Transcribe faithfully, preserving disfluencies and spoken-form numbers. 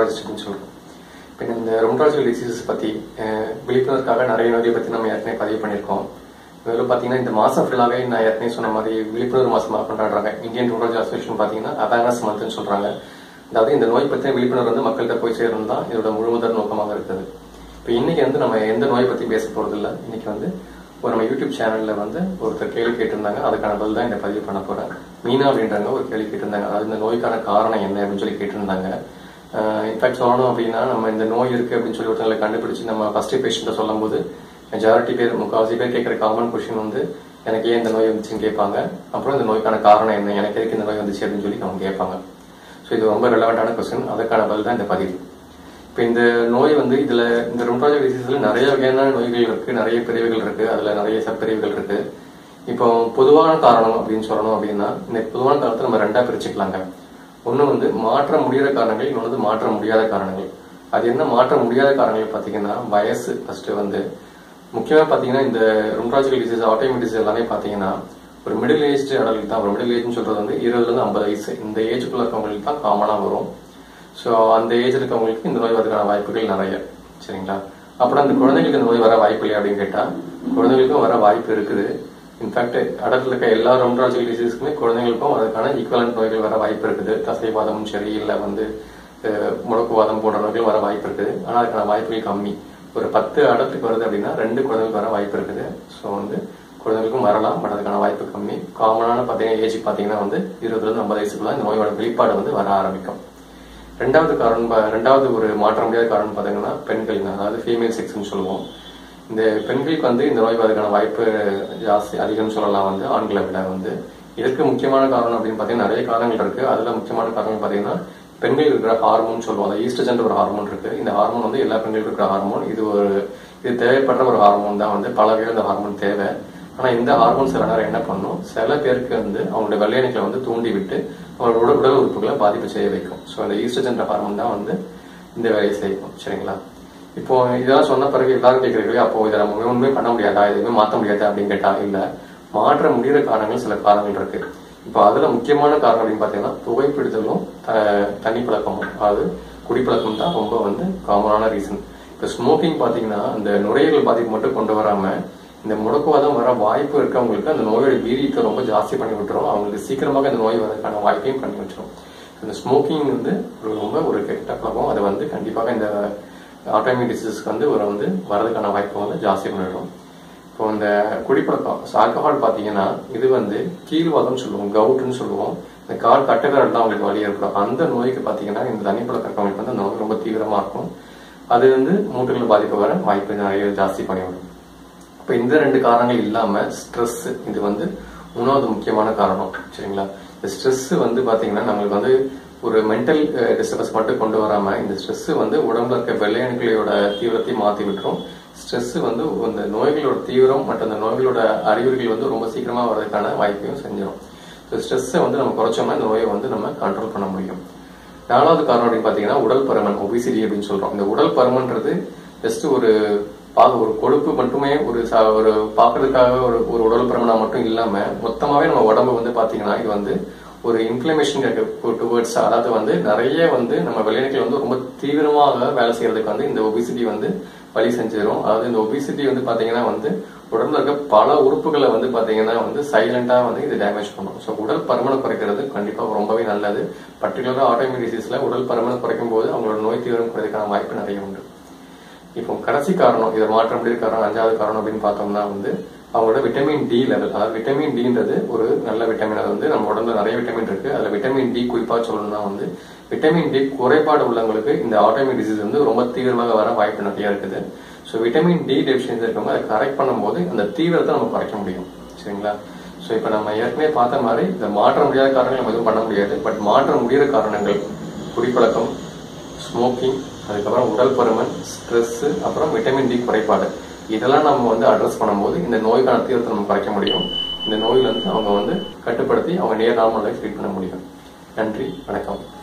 ருமட்டாலஜிஸ்ட்னு சொல்றோம். இப்போ இந்த ருமட்டாலஜிக்கல் டிசீசஸ் பத்தி விழிப்புணர்வுக்காக நிறைய நோயை பத்தி நம்ம ஏற்கனவே பதிவு பண்ணியிருக்கோம். இதில் பார்த்தீங்கன்னா இந்த மாசம் ஃபுல்லாகவே நான் ஏற்கனவே சொன்ன மாதிரி விழிப்புணர்வு மாசமாக கொண்டாடுறாங்க. இந்தியன் ருமட்டாலஜி அசோசியேஷன் பார்த்தீங்கன்னா அவேர்னஸ் மந்த்னு சொல்றாங்க. அதாவது இந்த நோய் பற்றின விழிப்புணர்வு வந்து மக்கள்கிட்ட போய் சேரணும் தான் இதோட முழுமுதல் நோக்கமாக இருக்குது. இப்போ இன்னைக்கு வந்து நம்ம எந்த நோயை பத்தி பேச போறது இல்லை. இன்னைக்கு வந்து ஒரு நம்ம யூடியூப் சேனல்ல வந்து ஒருத்தர் கேள்வி கேட்டிருந்தாங்க. அதுக்கான பதில் தான் இந்த பதிவு பண்ண போறேன். மீனா அப்படின்றவங்க ஒரு கேள்வி கேட்டிருந்தாங்க. அதாவது இந்த நோய்க்கான காரணம் என்ன அப்படின்னு சொல்லி கேட்டிருந்தாங்க. இன்ஃபேக்ட் சொல்லணும் அப்படின்னா நம்ம இந்த நோய் இருக்கு அப்படின்னு சொல்லி ஒருத்தங்களை கண்டுபிடிச்சு நம்ம ஃபர்ஸ்ட் பேஷண்ட்டை சொல்லும் போது மெஜாரிட்டி பேர் முக்கால்வாசி பேர் கேட்கிற காமன் கொஸ்டின் வந்து எனக்கு ஏன் இந்த நோய் வந்துச்சுன்னு கேட்பாங்க. அப்புறம் இந்த நோய்க்கான காரணம் என்ன, எனக்கு எதுக்கு இந்த நோய் வந்துச்சு அப்படின்னு சொல்லி அவங்க கேட்பாங்க. ஸோ இது ரொம்ப ரெலவெண்டான கொஸ்டின். அதுக்கான பதில் தான் இந்த பதிவு. இப்போ இந்த நோய் வந்து இதுல இந்த ருமட்டாலஜி டிசீஸ்ல நிறைய வகையான நோய்கள் இருக்கு, நிறைய பிரிவுகள் இருக்கு, அதுல நிறைய சப்பிரிவுகள் இருக்கு. இப்போ பொதுவான காரணம் அப்படின்னு சொல்லணும் அப்படின்னா இந்த பொதுவான காரணத்தை நம்ம ரெண்டா பிரிச்சுக்கலாங்க. ஒண்ணு வந்து மாற்ற முடியாத காரணங்கள், இன்னொன்று மாற்ற முடியாத காரணங்கள். அது என்ன மாற்ற முடியாத காரணங்கள் பாத்தீங்கன்னா வயசு. ஃபர்ஸ்ட் வந்து முக்கியமா பாத்தீங்கன்னா இந்த ருமட்டாலஜிக்கல் டிசீஸ் ஆட்டோமிக் டிசீஸ் எல்லாமே பாத்தீங்கன்னா ஒரு மிடில் ஏஜ் அடல்ட் தான். ஒரு மிடில் ஏஜ்னு சொல்றது வந்து இருபதுல இருந்து ஐம்பது வயசு இந்த ஏஜுக்குள்ள இருக்கவங்களுக்கு தான் காமனா வரும். ஸோ அந்த ஏஜ் இருக்கவங்களுக்கு இந்த நோய் வரதுக்கான வாய்ப்புகள் நிறைய. சரிங்களா? அப்புறம் அந்த குழந்தைங்களுக்கு இந்த நோய் வர வாய்ப்பு இல்லையா அப்படின்னு கேட்டா குழந்தைகளுக்கும் வர வாய்ப்பு இருக்குது. இன்ஃபேக்ட் அடல்ட்ல இருக்க எல்லா ருமட்டாலஜிக்கல் டிசீஸ்க்குமே குழந்தைங்களுக்கும் அதுக்கான ஈக்குவலன்ட் நோய்கள் வர வாய்ப்பு இருக்குது. தசைவாதமும் சரி, இல்லை வந்து முடக்குவாதம் போன்ற நோய்கள் வர வாய்ப்பு இருக்குது. ஆனால் அதுக்கான வாய்ப்புகள் கம்மி. ஒரு பத்து அடல்ட்டுக்கு வருது அப்படின்னா ரெண்டு குழந்தைகளுக்கு வர வாய்ப்பு இருக்குது. ஸோ வந்து குழந்தைகளுக்கும் வரலாம், பட் அதுக்கான வாய்ப்பு கம்மி. காமனான பார்த்தீங்கன்னா ஏஜ் பார்த்தீங்கன்னா வந்து இருபதுல இருந்து ஐம்பது வயசுக்குள்ள இந்த நோயோட வெளிப்பாடு வந்து வர ஆரம்பிக்கும். ரெண்டாவது காரணம் ரெண்டாவது ஒரு மாற்ற முடியாத காரணம் பார்த்தீங்கன்னா பெண்கள், அதாவது ஃபீமேல் செக்ஸ்ன்னு சொல்லுவோம். இந்த பெண்களுக்கு வந்து இந்த நோய் வரதுக்கான வாய்ப்பு ஜாஸ்தி அதிகம்னு சொல்லலாம் வந்து ஆண்களை விட. வந்து இதற்கு முக்கியமான காரணம் அப்படின்னு பார்த்தீங்கன்னா நிறைய காரணங்கள் இருக்கு. அதுல முக்கியமான காரணம் பார்த்தீங்கன்னா பெண்கள் இருக்கிற ஹார்மோன் சொல்லுவோம். அந்த ஈஸ்ட்ரஜன் ஒரு ஹார்மோன் இருக்கு. இந்த ஹார்மோன் வந்து எல்லா பெண்களுக்கும் இருக்கிற ஹார்மோன். இது ஒரு இது தேவைப்படுற ஒரு ஹார்மோன் தான். வந்து பல பேர் இந்த ஹார்மோன் தேவை. ஆனா இந்த ஹார்மோன் சில நேரம் என்ன பண்ணும், சில பேருக்கு வந்து அவங்களுடைய வெள்ளையணுக்களை வந்து தூண்டி விட்டு அவங்களோட உடல் உறுப்புகளை பாதிப்பு செய்ய வைக்கும். ஸோ அந்த ஈஸ்ட்ரஜன் ஹார்மோன் தான் வந்து இந்த வேலையை செய்யும். சரிங்களா? இப்போ இதெல்லாம் சொன்ன பிறகு எல்லாரும் கேட்கறீங்க, அப்போ இதை நம்ம ஒண்ணுமே பண்ண முடியாதா, எதுவுமே மாற்ற முடியாதா அப்படின்னு கேட்டா இல்ல, மாற்ற முடிகிற காரணங்கள் சில காரணங்கள் இருக்கு. இப்போ அதுல முக்கியமான காரணம் அப்படின்னு பாத்தீங்கன்னா புகைப்பிடித்தலும் தண்ணி பழக்கமும், அதாவது குடிப்பழக்கம் தான் ரொம்ப வந்து காமனான ரீசன். இப்போ ஸ்மோக்கிங் பாத்தீங்கன்னா அந்த நுரையீரல் பாதிப்பு மட்டும் கொண்டு வராம இந்த முடக்குவாதம் வர வாய்ப்பு இருக்கவங்களுக்கு அந்த நோயோட வீரியத்தை ரொம்ப ஜாஸ்தி பண்ணி விட்டுரும். அவங்களுக்கு சீக்கிரமாக இந்த நோய் வரதுக்கான வாய்ப்பையும் பண்ணி வச்சிடும். இந்த ஸ்மோக்கிங் வந்து ஒரு ரொம்ப ஒரு கெட்ட பழக்கம். அது வந்து கண்டிப்பாக இந்த ஆட்டோமிக் டிசீஸ்க்கு வந்து ஒரு வந்து வரதுக்கான வாய்ப்பை வந்து ஜாஸ்தி பண்ணிடும். இப்போ இந்த குடிப்பழக்கம் ஆல்கஹால் பாத்தீங்கன்னா இது வந்து கீழ்வாதம்னு சொல்லுவோம், கவுட்னு சொல்லுவோம். இந்த கால் கட்டுக்கரல் தான் அவங்களுக்கு வலி ஏற்படும். அந்த நோய்க்கு பாத்தீங்கன்னா இந்த தண்ணி பழக்கம் இருக்கவங்களுக்கு வந்து அந்த நோய் ரொம்ப தீவிரமா இருக்கும். அது வந்து மூட்டுகள் பாதிப்பு வர வாய்ப்பு நிறைய ஜாஸ்தி பண்ணிவிடும். இப்ப இந்த ரெண்டு காரணங்கள் இல்லாம ஸ்ட்ரெஸ் இது வந்து மூணாவது முக்கியமான காரணம். சரிங்களா? இந்த ஸ்ட்ரெஸ் வந்து பாத்தீங்கன்னா நம்மளுக்கு வந்து ஒரு மென்டல் டிஸ்டர்பன்ஸ் மட்டும் கொண்டு வராம இந்த ஸ்ட்ரெஸ் வந்து உடம்புல இருக்க வெள்ளையணுக்களோட தீவிரத்தை மாத்தி விட்டுரும். ஸ்ட்ரெஸ் வந்து இந்த நோய்களோட தீவிரம் மற்றும் அந்த நோய்களோட அறிகுறிகள் வந்து ரொம்ப சீக்கிரமா வர்றதுக்கான வாய்ப்பையும் செஞ்சிடும். ஸ்ட்ரெஸ்ஸை வந்து நம்ம குறைச்சோம்னா இந்த நோயை வந்து நம்ம கண்ட்ரோல் பண்ண முடியும். நாலாவது காரணம் அப்படின்னு பாத்தீங்கன்னா உடல் பருமன், ஒபிசிட்டி அப்படின்னு சொல்றோம். இந்த உடல் பருமன்றது ஜஸ்ட் ஒரு ஒரு கொழுப்பு மட்டுமே ஒரு ஒரு பாக்குறதுக்காக ஒரு ஒரு உடல் பருமனா மட்டும் இல்லாம மொத்தமாவே நம்ம உடம்பு வந்து பாத்தீங்கன்னா இது வந்து ஒரு இன்ஃபிளமேஷன் டுவர்ட்ஸ், அதாவது வந்து நிறைய வந்து நம்ம வெள்ளையணுக்கள் வந்து ரொம்ப தீவிரமாக வேலை செய்யறதுக்கு வந்து இந்த ஒபிசிட்டி வந்து வழி செஞ்சிடும். அதாவது இந்த ஒபிசிட்டி வந்து பாத்தீங்கன்னா வந்து உடம்புல இருக்க பல உறுப்புகளை வந்து பாத்தீங்கன்னா வந்து சைலண்டா வந்து இது டேமேஜ் பண்ணும். ஸோ உடல் பருமனை குறைக்கிறது கண்டிப்பா ரொம்பவே நல்லது. பர்டிகுலரா ஆட்டோமிக் டிசீஸ்ல உடல் பருமனை குறைக்கும் போது அவங்களோட நோய் தீவிரம் குறைக்கிறதுக்கான வாய்ப்பு நிறைய உண்டு. இப்போ கடைசி காரணம், இதை மாற்ற முடியாத காரணம், அஞ்சாவது காரணம் அப்படின்னு பார்த்தோம்னா வந்து அவங்களோட விட்டமின் டி லெவல். அதாவது விட்டமின் டின்றது ஒரு நல்ல விட்டமின். அது வந்து நம்ம உடம்புல நிறைய விட்டமின் இருக்கு. அதுல விட்டமின் டி குறிப்பா சொல்லணும்னா வந்து விட்டமின் டி குறைபாடு உள்ளவங்களுக்கு இந்த ஆட்டோமிக் டிசீஸ் வந்து ரொம்ப தீவிரமாக வர வாய்ப்பு நிறைய இருக்குது. ஸோ விட்டமின் டி டெபிஷியன்சி இருக்கவங்க அதை கரெக்ட் பண்ணும்போது அந்த தீவிரத்தை நம்ம குறைக்க முடியும். சரிங்களா? ஸோ இப்போ நம்ம ஏற்கனவே பார்த்த மாதிரி இந்த மாற்ற முடியாத காரணங்கள் நம்ம எதுவும் பண்ண முடியாது. பட் மாற்ற முடிகிற காரணங்கள் குடிப்பழக்கம், ஸ்மோக்கிங், அதுக்கப்புறம் உடல் பருமன், ஸ்ட்ரெஸ், அப்புறம் விட்டமின் டி குறைபாடு, இதெல்லாம் நம்ம வந்து அட்ரஸ் பண்ணும்போது இந்த நோய்க்கான தீவிரத்தை நம்ம குறைக்க முடியும். இந்த நோயில இருந்து அவங்க வந்து கட்டுப்படுத்தி அவங்க நேர் நார்மல் லைஃப் லீட் பண்ண முடியும். நன்றி, வணக்கம்.